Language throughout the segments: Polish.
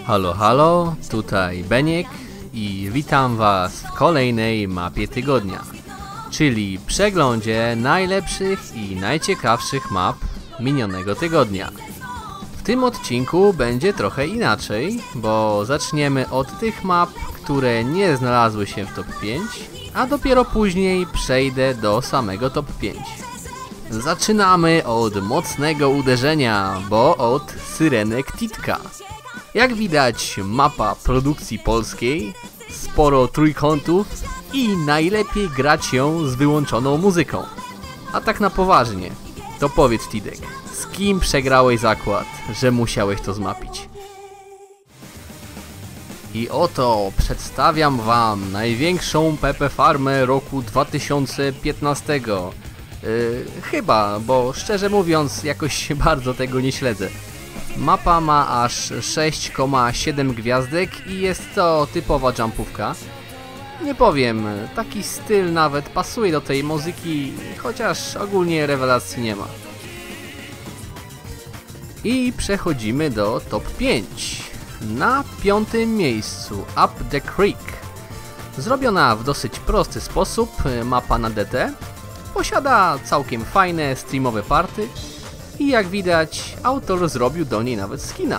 Halo, halo, tutaj Beniek i witam Was w kolejnej mapie tygodnia, czyli przeglądzie najlepszych i najciekawszych map minionego tygodnia. W tym odcinku będzie trochę inaczej, bo zaczniemy od tych map, które nie znalazły się w top 5, a dopiero później przejdę do samego top 5. Zaczynamy od mocnego uderzenia, bo od Syrenek Titka. Jak widać, mapa produkcji polskiej, sporo trójkątów i najlepiej grać ją z wyłączoną muzyką. A tak na poważnie, to powiedz Tidek, z kim przegrałeś zakład, że musiałeś to zmapić? I oto przedstawiam Wam największą PP farmę roku 2015. Chyba, bo szczerze mówiąc jakoś bardzo tego nie śledzę. Mapa ma aż 6,7 gwiazdek i jest to typowa jumpówka. Nie powiem, taki styl nawet pasuje do tej muzyki, chociaż ogólnie rewelacji nie ma. I przechodzimy do top 5. Na 5. miejscu Up the Creek. Zrobiona w dosyć prosty sposób, mapa na DT. Posiada całkiem fajne streamowe party i jak widać autor zrobił do niej nawet skina.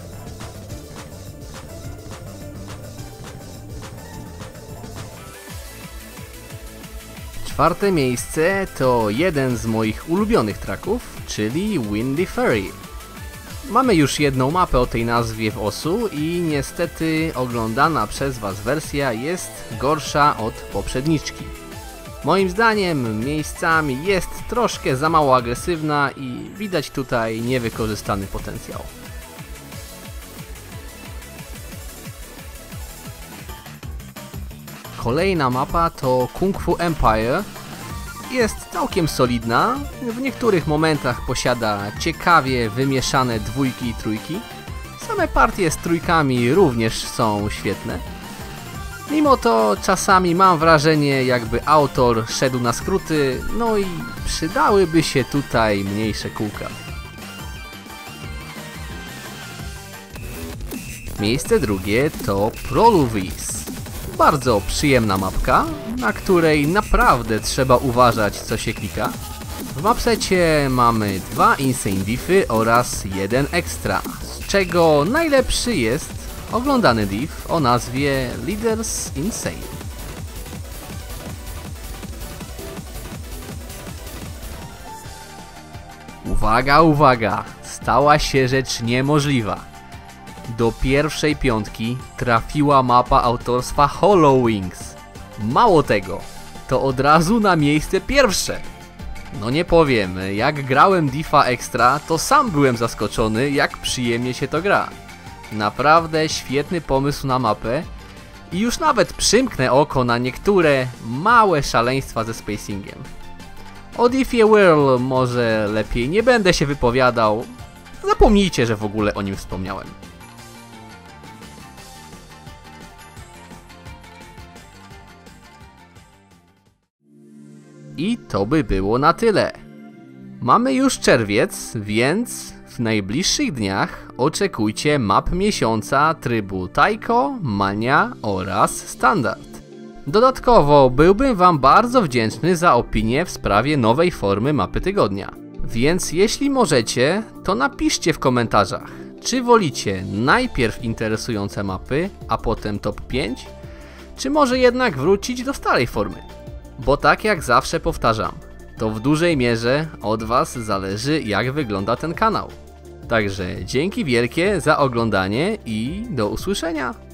Czwarte miejsce to jeden z moich ulubionych tracków, czyli Windy Ferry. Mamy już jedną mapę o tej nazwie w OSU i niestety oglądana przez Was wersja jest gorsza od poprzedniczki. Moim zdaniem miejscami jest troszkę za mało agresywna i widać tutaj niewykorzystany potencjał. Kolejna mapa to Kung Fu Empire. Jest całkiem solidna, w niektórych momentach posiada ciekawie wymieszane dwójki i trójki. Same partie z trójkami również są świetne. Mimo to czasami mam wrażenie, jakby autor szedł na skróty, no i przydałyby się tutaj mniejsze kółka. Miejsce drugie to Proluvis. Bardzo przyjemna mapka, na której naprawdę trzeba uważać, co się klika. W mapsecie mamy 2 Insane Diffy oraz 1 Extra, z czego najlepszy jest oglądany div o nazwie Leaders Insane. Uwaga, uwaga! Stała się rzecz niemożliwa. Do pierwszej 5 trafiła mapa autorstwa Hollow Wings. Mało tego, to od razu na miejsce pierwsze. No nie powiem, jak grałem Diffa Extra, to sam byłem zaskoczony, jak przyjemnie się to gra. Naprawdę świetny pomysł na mapę i już nawet przymknę oko na niektóre małe szaleństwa ze spacingiem. O Diffie Whirl może lepiej nie będę się wypowiadał, zapomnijcie, że w ogóle o nim wspomniałem. I to by było na tyle. Mamy już czerwiec, więc w najbliższych dniach oczekujcie map miesiąca trybu Taiko, Mania oraz Standard. Dodatkowo byłbym Wam bardzo wdzięczny za opinię w sprawie nowej formy mapy tygodnia. Więc jeśli możecie, to napiszcie w komentarzach, czy wolicie najpierw interesujące mapy, a potem top 5, czy może jednak wrócić do starej formy. Bo tak jak zawsze powtarzam, to w dużej mierze od Was zależy, jak wygląda ten kanał. Także dzięki wielkie za oglądanie i do usłyszenia!